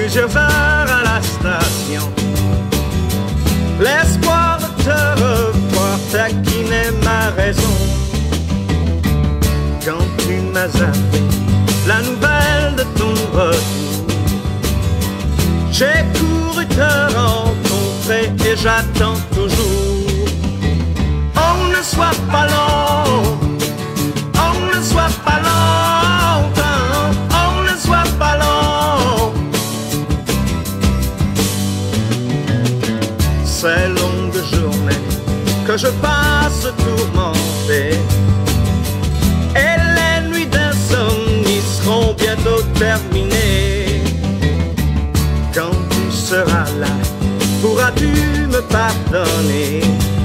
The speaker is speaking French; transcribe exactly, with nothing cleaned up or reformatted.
plusieurs heures à la station. L'espoir de te revoir taquinait ma raison. Quand tu m'as appris la nouvelle de ton retour, j'ai couru te rencontrer et j'attends toujours. On ne soit pas long, on ne soit pas longtemps, on ne soit pas long. Ces longues journées que je passe tourmenté et les nuits d'insomnie seront bientôt terminées. Quand tu seras là, pourras-tu me pardonner?